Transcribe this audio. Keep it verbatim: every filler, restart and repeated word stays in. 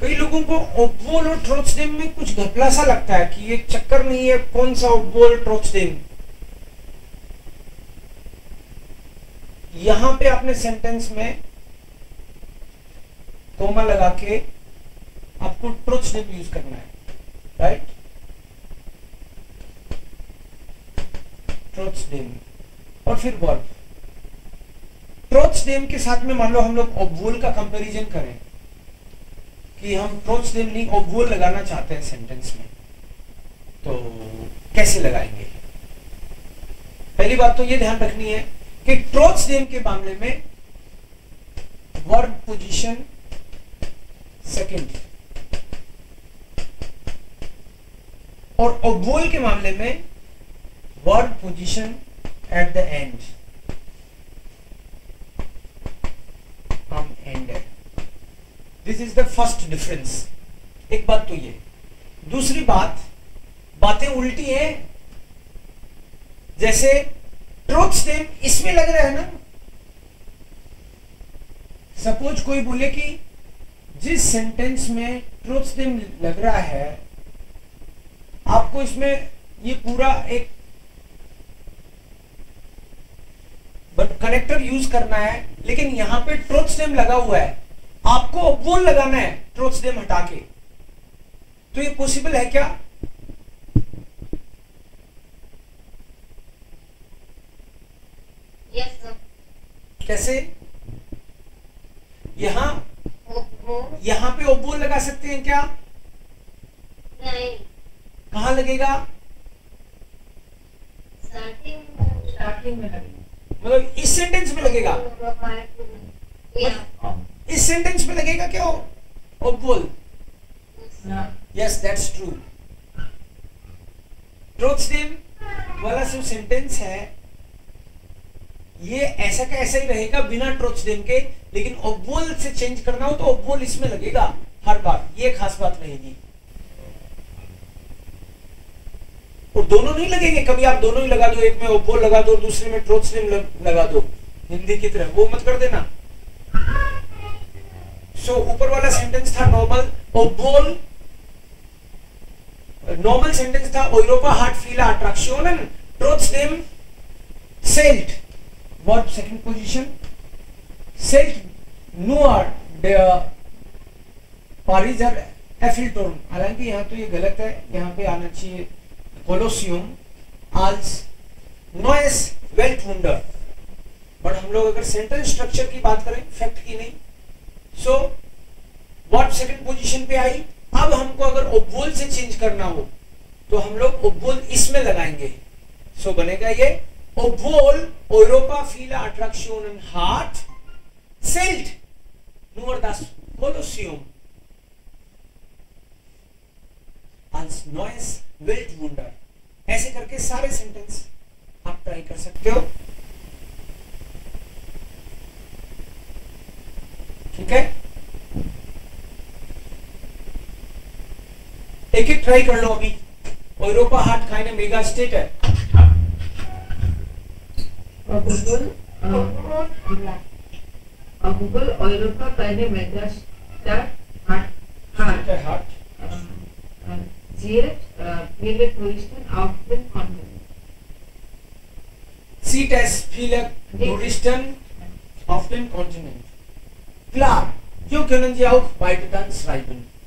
कई लोगों को obwohl और trotzdem में कुछ घपला सा लगता है कि ये चक्कर नहीं है, कौन सा obwohl trotzdem। यहां पे आपने सेंटेंस में कोमा लगा के आपको trotzdem यूज करना है, राइट? trotzdem और फिर वर्ब। trotzdem के साथ में मान लो हम लोग obwohl का कंपैरिजन करें कि हम trotzdem नहीं obwohl लगाना चाहते हैं सेंटेंस में, तो कैसे लगाएंगे? पहली बात तो ये ध्यान रखनी है कि trotzdem के मामले में वर्ब पोजीशन सेकंड और obwohl के मामले में verb position at the end. हम ended. This is the first difference. एक बात तो ये। दूसरी बात, बातें उल्टी हैं। जैसे trotzdem इसमें लग रहा है ना, सपोज कोई बोले कि जिस सेंटेंस में trotzdem लग रहा है आपको इसमें ये पूरा एक बट कनेक्टर यूज करना है, लेकिन यहां पे trotzdem लगा हुआ है, आपको obwohl लगाना है trotzdem हटा के, तो ये पॉसिबल है क्या? Yes sir. कैसे? यहां यहां पे obwohl लगा सकते हैं क्या? नहीं। कहां लगेगा? स्टार्टिंग स्टार्टिंग में लगेगा, मतलब इस सेंटेंस में लगेगा, या इस सेंटेंस में लगेगा क्या obwohl? Yes, that's true. trotzdem वाला जो सेंटेंस है ये ऐसा का ऐसा ही रहेगा बिना trotzdem के, लेकिन obwohl से चेंज करना हो तो obwohl इसमें लगेगा हर बार, ये खास बात रहेगी। और दोनों नहीं लगेंगे, कभी आप दोनों ही लगा दो, एक में obwohl लगा दो दूसरे में trotzdem लगा दो, हिंदी की तरह, वो मत कर देना। सो so, ऊपर वाला सेंटेंस था नॉर्मल obwohl, नॉर्मल सेंटेंस था Europa hat viele Attraktionen, trotzdem zählt verb second position, zählt nur der Pariser Eiffelturm। हालांकि यहाँ तो ये गलत है, यहाँ पे आना चाहिए Kolosseum als neues Weltwunder। But हम लोग अगर सेंटेंस स्ट्रक्चर की बात करें, फैक्ट की नहीं, सो वर्ब सेकंड पोजीशन पे आई। अब हमको अगर obwohl से चेंज करना हो तो हम लोग obwohl इसमें लगाएंगे, सो so, बनेगा ये obwohl Europa viele Attraktionen hat, zählt nur das Kolosseum als neues Weltwunder। ऐसे करके सारे सेंटेंस आप ट्राई कर सकते हो, ठीक है? एक एक ट्राई कर लो अभी। Europa hat keine Megastädte। obwohl obwohl Europa keine Megastadt hat, hat, hat zählt viele Touristen auf dem Kontinent। Sieht es viele Touristen auf dem Kontinent? Klar, hier können Sie auch weiter dann schreiben।